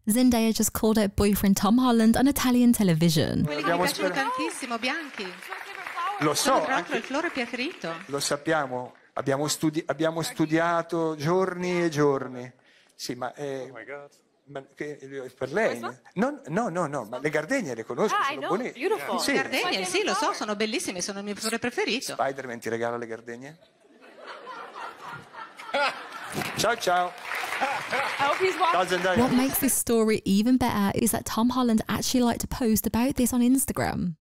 Zendaya just called out boyfriend Tom Holland on Italian television. Quelli che mi piacciono tantissimo, bianchi. Lo so, Tra l'altro è il flore preferito. lo sappiamo, abbiamo studiato giorni e giorni. Sì, ma, per lei? No, ma le gardenie le conosco, sono buone. Sì. Le gardenie, sì, lo so, sono bellissime, sono il mio flore preferito. Spider-Man ti regala le gardenie? Ciao ciao. Ciao Zendaya. What makes this story even better is that Tom Holland actually liked to post about this on Instagram.